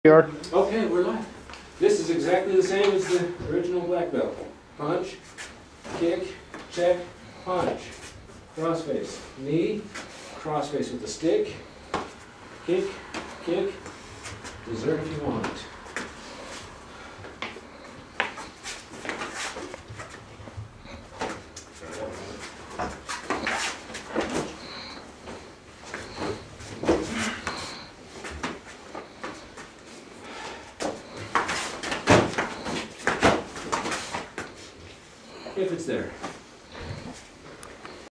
Okay, we're live. This is exactly the same as the original black belt. Punch, kick, check, punch. Crossface. Knee, crossface with the stick. Kick, kick. Dessert if you want. If it's there.